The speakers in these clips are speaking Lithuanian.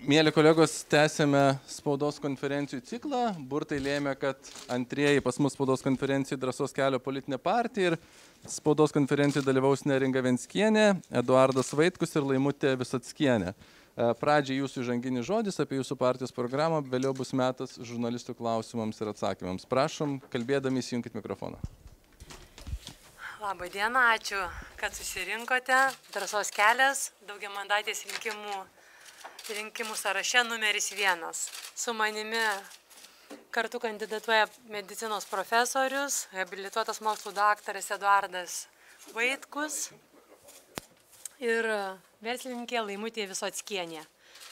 Mėly kolegos, tęsėme spaudos konferencijų ciklą. Burtai lėmė, kad antrieji pas mus spaudos konferencijų Drąsos kelio politinė partija ir spaudos konferencijų dalyvaus Neringa Venckienė, Eduardas Vaitkus ir Laimutė Visockienė. Pradžiai jūsų įžanginis žodis apie jūsų partijos programą, vėliau bus metas žurnalistų klausimams ir atsakymams. Prašom, kalbėdami įsijunkit mikrofoną. Labą dieną, ačiū, kad susirinkote. Drąsos kelias, daugiamandatės rinkimų sąraše numeris 1. Su manimi kartu kandidatuoja medicinos profesorius, habilituotas mokslų daktaras Eduardas Vaitkus ir verslininkė Laimutė Visockienė.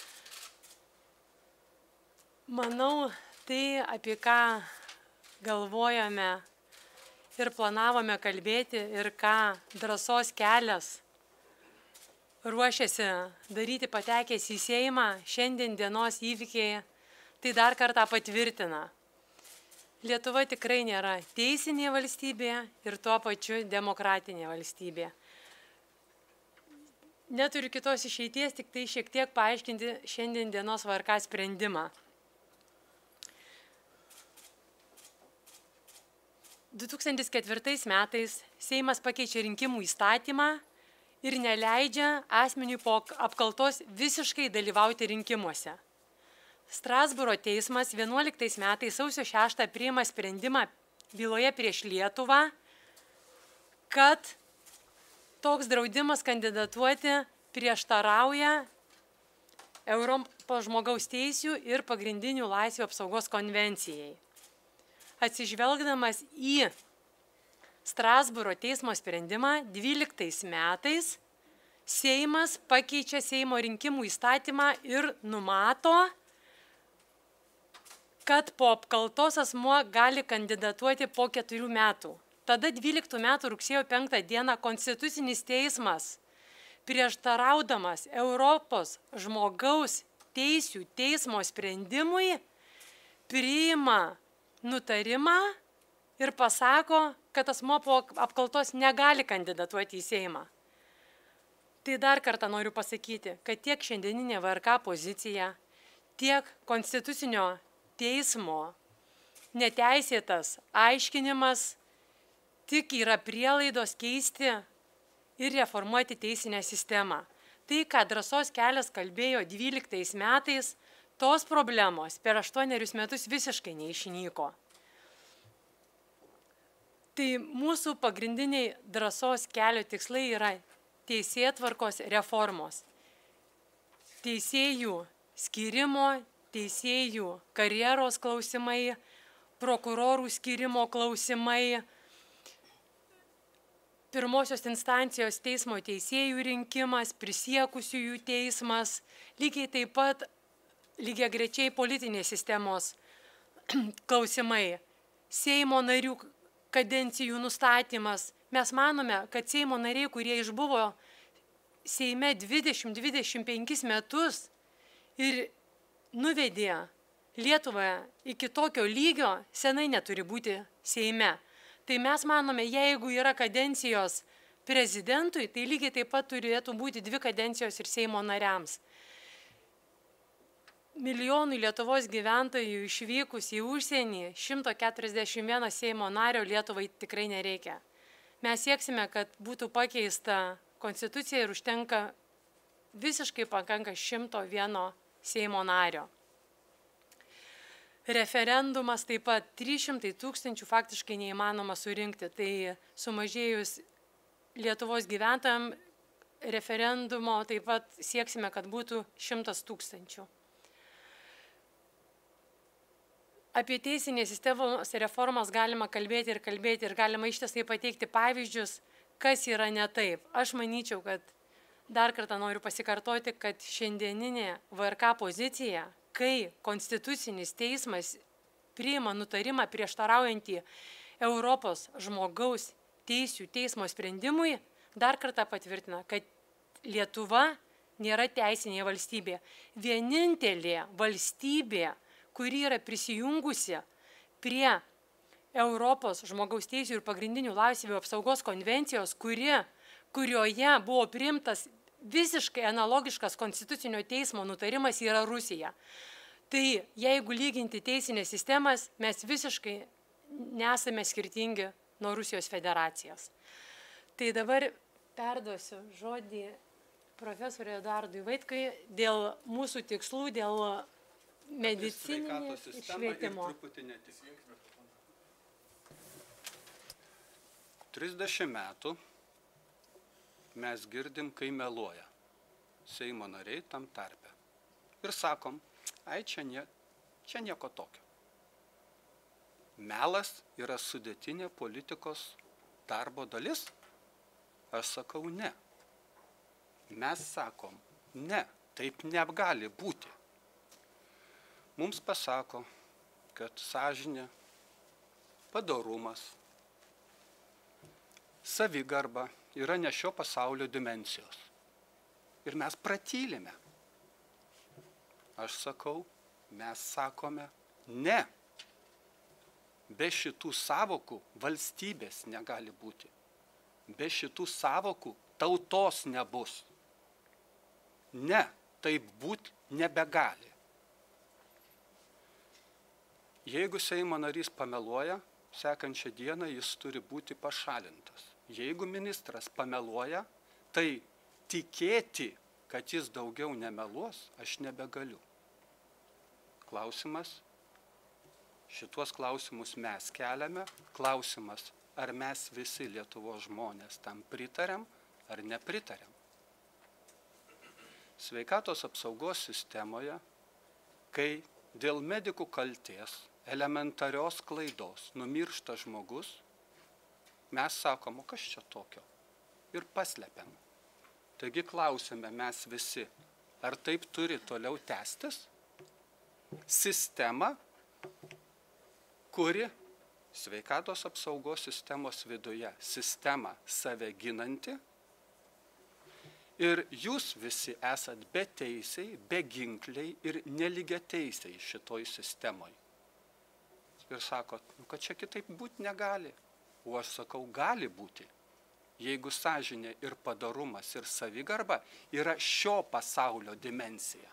Manau, tai apie ką galvojame ir planavome kalbėti ir ką Drąsos kelias ruošiasi daryti patekęs į Seimą, šiandien dienos įvykiai tai dar kartą patvirtina. Lietuva tikrai nėra teisinė valstybė ir tuo pačiu demokratinė valstybė. Neturiu kitos išeities, tik tai šiek tiek paaiškinti šiandien dienos VRK sprendimą. 2004 metais Seimas pakeičia rinkimų įstatymą ir neleidžia asmeniui po apkaltos visiškai dalyvauti rinkimuose. Strasbūro teismas 11 metais sausio 6 priima sprendimą byloje prieš Lietuvą, kad toks draudimas kandidatuoti prieštarauja Europos žmogaus teisių ir pagrindinių laisvių apsaugos konvencijai. Atsižvelgdamas į Strasbūro teismo sprendimą 12 metais Seimas pakeičia Seimo rinkimų įstatymą ir numato, kad po apkaltos asmuo gali kandidatuoti po 4 metų. Tada 12 metų rugsėjo 5 dieną Konstitucinis teismas, prieštaraudamas Europos žmogaus teisių teismo sprendimui, priima nutarimą ir pasako, kad asmuo po apkaltos negali kandidatuoti į Seimą. Tai dar kartą noriu pasakyti, kad tiek šiandieninė VRK pozicija, tiek Konstitucinio teismo neteisėtas aiškinimas tik yra prielaidos keisti ir reformuoti teisinę sistemą. Tai, ką Drąsos kelias kalbėjo 12 metais, tos problemos per 8 metus visiškai neišnyko. Tai mūsų pagrindiniai Drąsos kelio tikslai yra teisėtvarkos reformos. Teisėjų skyrimo, teisėjų karjeros klausimai, prokurorų skyrimo klausimai, pirmosios instancijos teismo teisėjų rinkimas, prisiekusiųjų teismas, lygiai taip pat lygiagrečiai politinės sistemos klausimai, Seimo narių kadencijų nustatymas. Mes manome, kad Seimo nariai, kurie išbuvo Seime 20-25 metus ir nuvedė Lietuvą iki tokio lygio, senai neturi būti Seime. Tai mes manome, jeigu yra kadencijos prezidentui, tai lygiai taip pat turėtų būti 2 kadencijos ir Seimo nariams. Milijonui Lietuvos gyventojų išvykus į užsienį, 141 Seimo nario Lietuvai tikrai nereikia. Mes sieksime, kad būtų pakeista konstitucija ir užtenka, visiškai pakanka 101 Seimo nario. Referendumas taip pat 300 000 faktiškai neįmanoma surinkti. Tai sumažėjus Lietuvos gyventojams referendumo taip pat sieksime, kad būtų 100 000. Apie teisinės sistemos reformas galima kalbėti ir galima ištisai pateikti pavyzdžius, kas yra ne taip. Aš manyčiau, kad dar kartą noriu pasikartoti, kad šiandieninė VRK pozicija, kai Konstitucinis teismas priima nutarimą prieštaraujantį Europos žmogaus teisių teismo sprendimui, dar kartą patvirtina, kad Lietuva nėra teisinė valstybė. Vienintelė valstybė, kuri yra prisijungusi prie Europos žmogaus teisių ir pagrindinių laisvių apsaugos konvencijos, kurioje buvo priimtas visiškai analogiškas konstitucinio teismo nutarimas yra Rusija. Tai jeigu lyginti teisinės sistemas, mes visiškai nesame skirtingi nuo Rusijos federacijos. Tai dabar perduosiu žodį profesoriui Eduardui Vaitkui dėl mūsų tikslų, dėl medicininio švietimo. 30 metų mes girdim, kai meluoja Seimo nariai tam tarpe. Ir sakom, ai, čia nieko tokio. Melas yra sudėtinė politikos darbo dalis? Aš sakau, ne. Mes sakom, ne, taip negali būti. Mums pasako, kad sąžinė, padorumas, savigarba yra ne šio pasaulio dimensijos. Ir mes pratylime. Aš sakau, mes sakome, ne. Be šitų savokų valstybės negali būti. Be šitų savokų tautos nebus. Ne, taip būt nebegali. Jeigu Seimo narys pameluoja, sekančią dieną jis turi būti pašalintas. Jeigu ministras pameluoja, tai tikėti, kad jis daugiau nemeluos, aš nebegaliu. Klausimas, šituos klausimus mes keliame. Klausimas, ar mes visi Lietuvos žmonės tam pritarėm ar nepritarėm. Sveikatos apsaugos sistemoje, kai dėl medikų kaltės, elementarios klaidos numiršta žmogus, mes sakom, o kas čia tokio? Ir paslepiam. Taigi klausime mes visi, ar taip turi toliau tęstis? Sistema, kuri sveikatos apsaugos sistemos viduje, sistema save ginanti, ir jūs visi esat beteisiai, beginkliai ir nelygiateisiai šitoj sistemoj. Ir sakot, kad čia kitaip būti negali. O aš sakau, gali būti. Jeigu sąžinė ir padorumas ir savigarba yra šio pasaulio dimensija.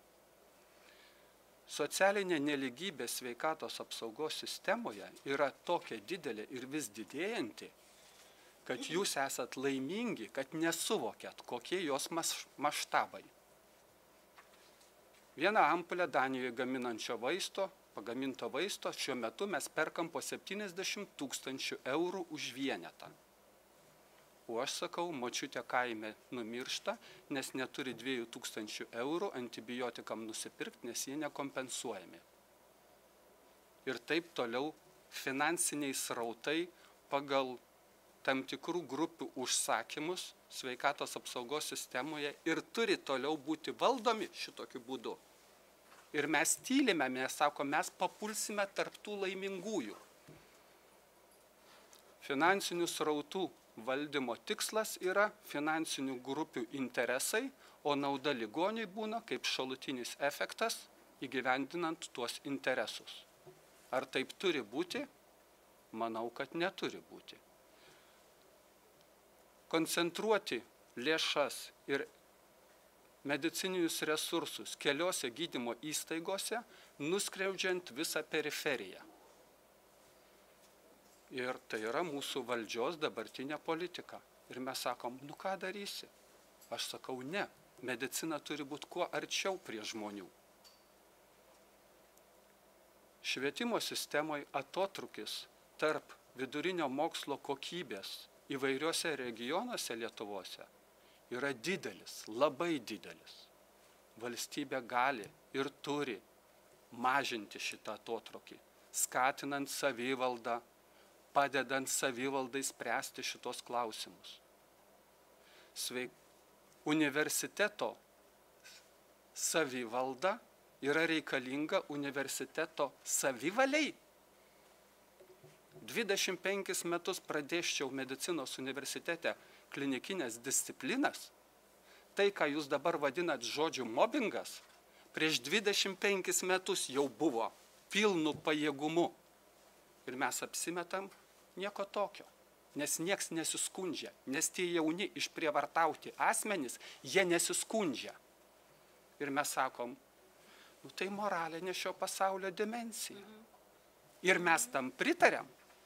Socialinė nelygybė sveikatos apsaugos sistemoje yra tokia didelė ir vis didėjanti, kad jūs esat laimingi, kad nesuvokėt, kokie jos maštabai. Vieną ampulę Danijoje pagaminto vaisto šiuo metu mes perkam po 70 000 eurų už vienetą. O aš sakau, močiutė kaime numiršta, nes neturi 2000 eurų antibiotikam nusipirkti, nes jie nekompensuojami. Ir taip toliau finansiniai srautai pagal tam tikrų grupių užsakymus sveikatos apsaugos sistemoje ir turi toliau būti valdomi šitokiu būdu. Ir mes tylime, mes sakom, mes papulsime tarptų laimingųjų. Finansinių srautų valdymo tikslas yra finansinių grupių interesai, o nauda ligoniui būna kaip šalutinis efektas įgyvendinant tuos interesus. Ar taip turi būti? Manau, kad neturi būti. Koncentruoti lėšas ir medicininius resursus keliose gydymo įstaigose, nuskriaudžiant visą periferiją. Ir tai yra mūsų valdžios dabartinė politika. Ir mes sakom, nu ką darysi? Aš sakau, ne. Medicina turi būti kuo arčiau prie žmonių. Švietimo sistemoje atotrūkis tarp vidurinio mokslo kokybės įvairiuose regionuose Lietuvose yra didelis, labai didelis. Valstybė gali ir turi mažinti šitą atotrūkį, skatinant savivaldą, padedant savivaldai spręsti šitos klausimus. Universiteto savivalda yra reikalinga universiteto savivaliai. 25 metus pradėščiau medicinos universitete klinikinės disciplinas. Tai, ką jūs dabar vadinat žodžiu mobbingas, prieš 25 metus jau buvo pilnu pajėgumu. Ir mes apsimetam nieko tokio. nes nieks nesiskundžia, nes tie jauni išprievartauti asmenys, jie nesiskundžia. Ir mes sakom, nu tai moralinė šio pasaulio dimensija. Ir mes tam pritariam.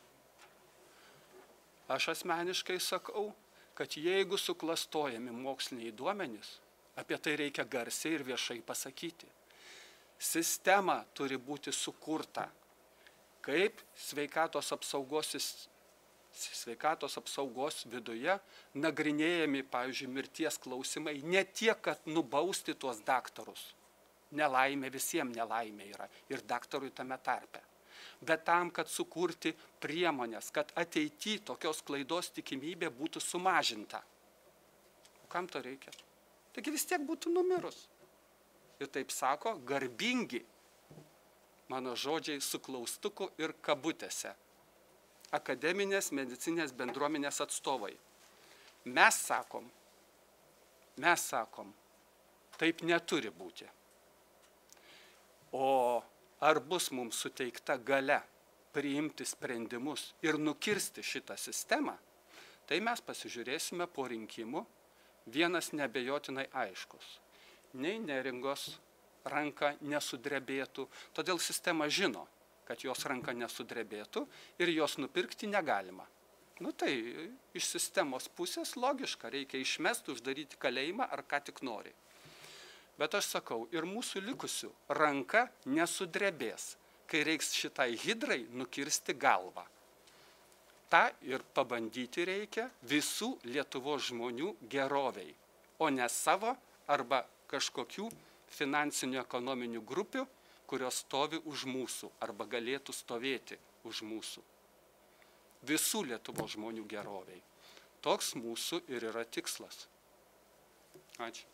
Aš asmeniškai sakau, kad jeigu suklastojami moksliniai duomenys, apie tai reikia garsiai ir viešai pasakyti. Sistema turi būti sukurta, kaip sveikatos apsaugos viduje nagrinėjami, pavyzdžiui, mirties klausimai, ne tiek, kad nubausti tuos daktarus. Nelaimė, visiems nelaimė yra ir daktarui tame tarpe. Bet tam, kad sukurti priemonės, kad ateityje tokios klaidos tikimybė būtų sumažinta. O kam to reikia? Taigi vis tiek būtų numirus. Ir taip sako, garbingi, mano žodžiai su klaustuku ir kabutėse, akademinės medicinės bendruomenės atstovai. Mes sakom, taip neturi būti. O ar bus mums suteikta galia priimti sprendimus ir nukirsti šitą sistemą, tai mes pasižiūrėsime po rinkimų. Vienas neabejotinai aiškus. Nei Neringos ranka nesudrebėtų, todėl sistema žino, kad jos ranka nesudrebėtų ir jos nupirkti negalima. Nu tai iš sistemos pusės logiška, reikia išmesti, uždaryti kalėjimą ar ką tik nori. Bet aš sakau, ir mūsų likusių ranka nesudrebės, kai reiks šitai hidrai nukirsti galvą. Ta ir pabandyti reikia visų Lietuvos žmonių geroviai, o ne savo arba kažkokių finansinių ekonominių grupių, kurios stovi už mūsų arba galėtų stovėti už mūsų. Visų Lietuvos žmonių geroviai. Toks mūsų ir yra tikslas. Ačiū.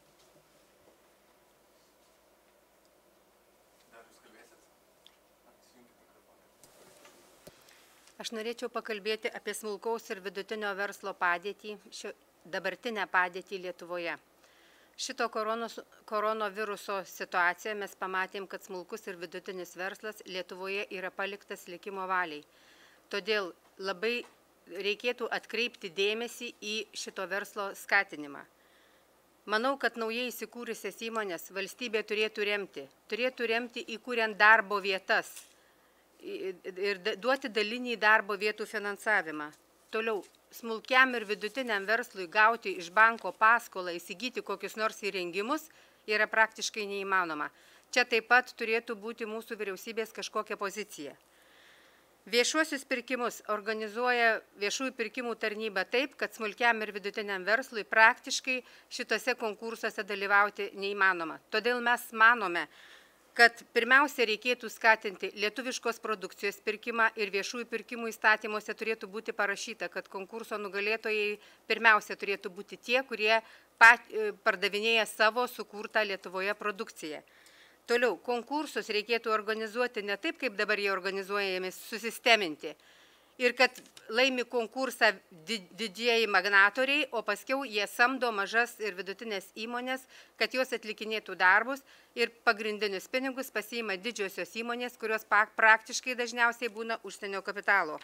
Aš norėčiau pakalbėti apie smulkaus ir vidutinio verslo padėtį, dabartinę padėtį Lietuvoje. Šito koronaviruso situaciją mes pamatėm, kad smulkus ir vidutinis verslas Lietuvoje yra paliktas likimo valiai. Todėl labai reikėtų atkreipti dėmesį į šito verslo skatinimą. Manau, kad naujai įsikūrusias įmonės valstybė turėtų remti įkuriant darbo vietas ir duoti dalinį darbo vietų finansavimą. Toliau, smulkiam ir vidutiniam verslui gauti iš banko paskolą, įsigyti kokius nors įrengimus yra praktiškai neįmanoma. Čia taip pat turėtų būti mūsų vyriausybės kažkokia pozicija. Viešuosius pirkimus organizuoja viešųjų pirkimų tarnyba taip, kad smulkiam ir vidutiniam verslui praktiškai šitose konkursuose dalyvauti neįmanoma. Todėl mes manome, kad pirmiausia reikėtų skatinti lietuviškos produkcijos pirkimą ir viešųjų pirkimų įstatymuose turėtų būti parašyta, kad konkurso nugalėtojai pirmiausia turėtų būti tie, kurie pardavinėja savo sukurtą Lietuvoje produkciją. Toliau, konkursus reikėtų organizuoti ne taip, kaip dabar jie organizuojami, susisteminti. Ir kad laimi konkursą didieji magnatoriai, o paskiau jie samdo mažas ir vidutinės įmonės, kad jos atlikinėtų darbus ir pagrindinius pinigus pasiima didžiosios įmonės, kurios praktiškai dažniausiai būna užsienio kapitalo.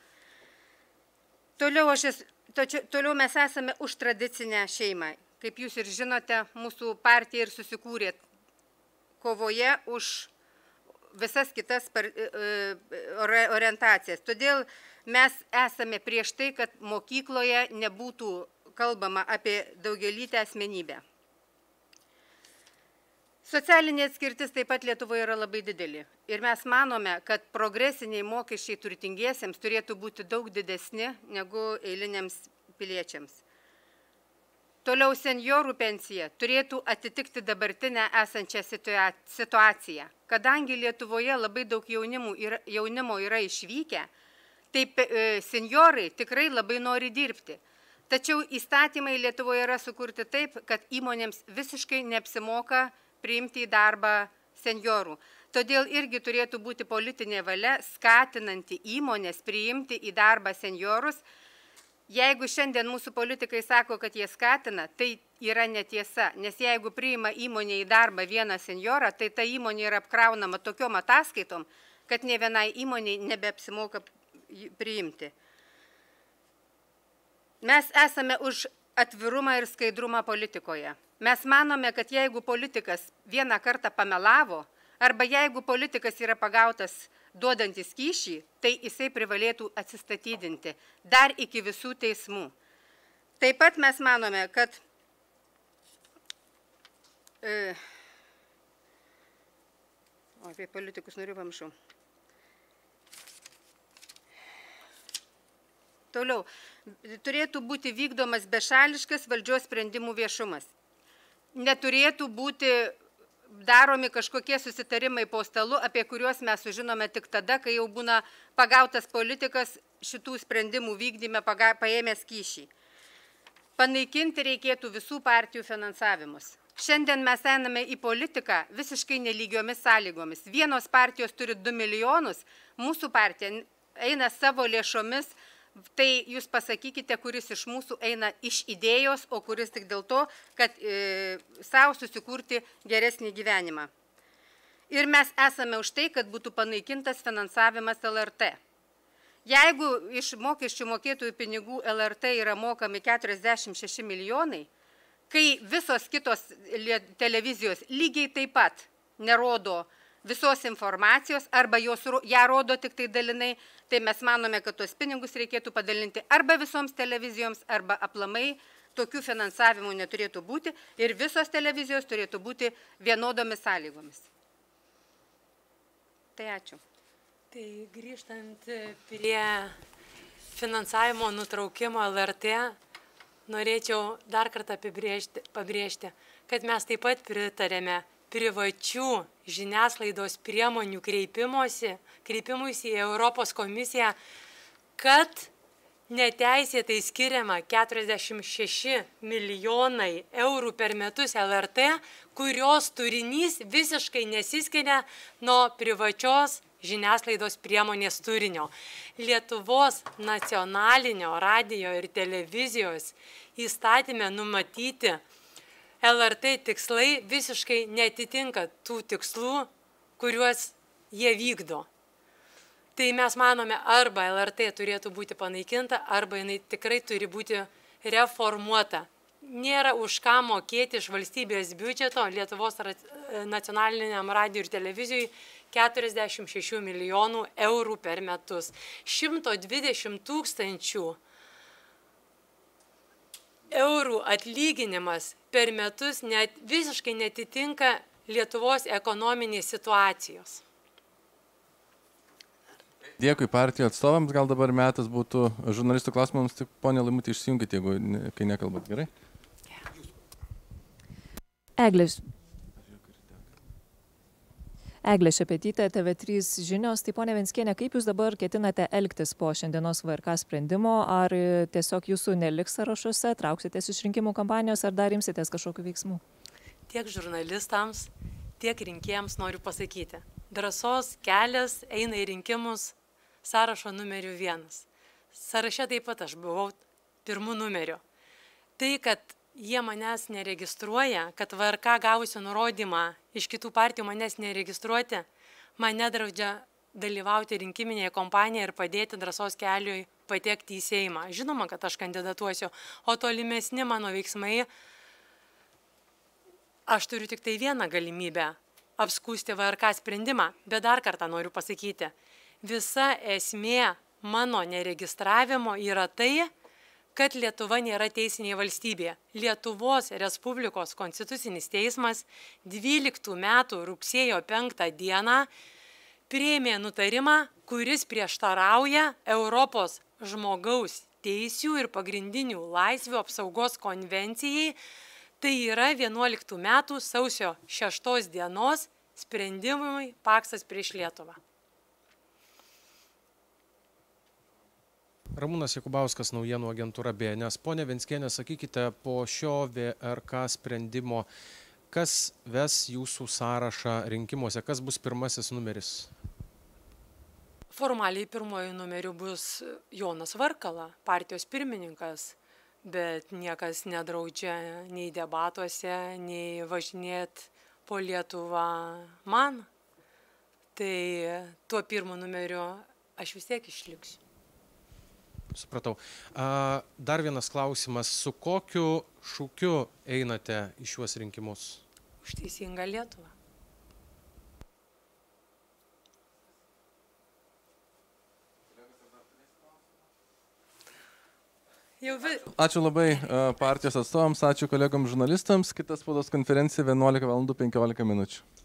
Toliau mes esame už tradicinę šeimą. Kaip jūs ir žinote, mūsų partija ir susikūrė kovoje už visas kitas orientacijas. Todėl mes esame prieš tai, kad mokykloje nebūtų kalbama apie daugialytę asmenybę. Socialinė atskirtis taip pat Lietuvoje yra labai didelė. Ir mes manome, kad progresiniai mokesčiai turtingiesiems turėtų būti daug didesni negu eiliniams piliečiams. Toliau senjorų pensija turėtų atitikti dabartinę esančią situaciją. Kadangi Lietuvoje labai daug jaunimo yra išvykę, tai senjorai tikrai labai nori dirbti. Tačiau įstatymai Lietuvoje yra sukurti taip, kad įmonėms visiškai neapsimoka priimti į darbą senjorų. Todėl irgi turėtų būti politinė valia skatinanti įmonės priimti į darbą senjorus. Jeigu šiandien mūsų politikai sako, kad jie skatina, tai yra netiesa, nes jeigu priima įmonė į darbą vieną senjorą, tai ta įmonė yra apkraunama tokiom ataskaitom, kad ne vienai įmonei nebeapsimoka priimti. Mes esame už atvirumą ir skaidrumą politikoje. Mes manome, kad jeigu politikas vieną kartą pamelavo, arba jeigu politikas yra pagautas duodantis kyšį, tai jisai privalėtų atsistatydinti dar iki visų teismų. Taip pat mes manome, kad apie politikus noriu pamiršau. Toliau, turėtų būti vykdomas bešališkas valdžios sprendimų viešumas. Neturėtų būti daromi kažkokie susitarimai po stalu, apie kuriuos mes sužinome tik tada, kai jau būna pagautas politikas šitų sprendimų vykdyme paėmęs kyšį. Panaikinti reikėtų visų partijų finansavimus. Šiandien mes einame į politiką visiškai nelygiomis sąlygomis. Vienos partijos turi 2 milijonus, mūsų partija eina savo lėšomis. Tai jūs pasakykite, kuris iš mūsų eina iš idėjos, o kuris tik dėl to, kad savo susikurti geresnį gyvenimą. Ir mes esame už tai, kad būtų panaikintas finansavimas LRT. Jeigu iš mokesčių mokėtojų pinigų LRT yra mokami 46 milijonai, kai visos kitos televizijos lygiai taip pat nerodo visos informacijos arba ją rodo tik tai dalinai, tai mes manome, kad tos pinigus reikėtų padalinti arba visoms televizijoms, arba aplamai tokių finansavimų neturėtų būti ir visos televizijos turėtų būti vienodomis sąlygomis. Tai ačiū. Tai grįžtant prie finansavimo nutraukimo LRT, norėčiau dar kartą pabrėžti, kad mes taip pat pritarėme privačių žiniasklaidos priemonių kreipimuisi į Europos komisiją, kad neteisėtai skiriama 46 milijonai eurų per metus LRT, kurios turinys visiškai nesiskiria nuo privačios žiniasklaidos priemonės turinio. Lietuvos nacionalinio radijo ir televizijos įstatyme numatyti LRT tikslai visiškai netitinka tų tikslų, kuriuos jie vykdo. Tai mes manome, arba LRT turėtų būti panaikinta, arba jinai tikrai turi būti reformuota. Nėra už ką mokėti iš valstybės biudžeto Lietuvos nacionaliniam radijui ir televizijai 46 milijonų eurų per metus. 120 000 eurų atlyginimas per metus visiškai netitinka Lietuvos ekonominės situacijos. Dėkui partijų atstovams, gal dabar metas būtų žurnalistų klausimams, tik ponė Laimutė išsijungite, kai nekalbat, gerai? Eglė Šepetytė, TV3 žinios. Tai ponė Venckienė, kaip jūs dabar ketinate elgtis po šiandienos VRK sprendimo? Ar tiesiog jūsų neliks sąrašuose, trauksitės iš rinkimų kampanijos, ar dar imsitės kažkokių veiksmų? Tiek žurnalistams, tiek rinkėjams noriu pasakyti. Drąsos kelias eina į rinkimus sąrašo numeriu 1. Sąraše taip pat aš buvau pirmų numeriu. Tai, kad jie manęs neregistruoja, kad VRK gavusi nurodymą iš kitų partijų manęs neregistruoti, man nedraudžia dalyvauti rinkiminėje kompanijoje ir padėti drąsos keliui patekti į Seimą. Žinoma, kad aš kandidatuosiu, o tolimesni mano veiksmai, aš turiu tik tai vieną galimybę apskųsti VRK sprendimą, bet dar kartą noriu pasakyti, visa esmė mano neregistravimo yra tai, kad Lietuva nėra teisinė valstybė. Lietuvos Respublikos konstitucinis teismas 12 metų rugsėjo 5 dieną priėmė nutarimą, kuris prieštarauja Europos žmogaus teisių ir pagrindinių laisvių apsaugos konvencijai. Tai yra 11 metų sausio 6 dienos sprendimui Paksas prieš Lietuvą. Ramūnas Jakubauskas, naujienų agentūra BNS. Pone Venckienė, sakykite, po šio VRK sprendimo, kas ves jūsų sąrašą rinkimuose, kas bus pirmasis numeris? Formaliai pirmoju numeriu bus Jonas Varkala, partijos pirmininkas, bet niekas nedraudžia nei debatuose, nei važinėti po Lietuvą man. Tai tuo pirmu numeriu aš vis tiek išliksiu. Supratau. Dar vienas klausimas. Su kokiu šūkiu einate į šiuos rinkimus? Už teisingą Lietuvą. Ačiū labai partijos atstovams, ačiū kolegom žurnalistams. Kita spaudos konferencija 11:15 min.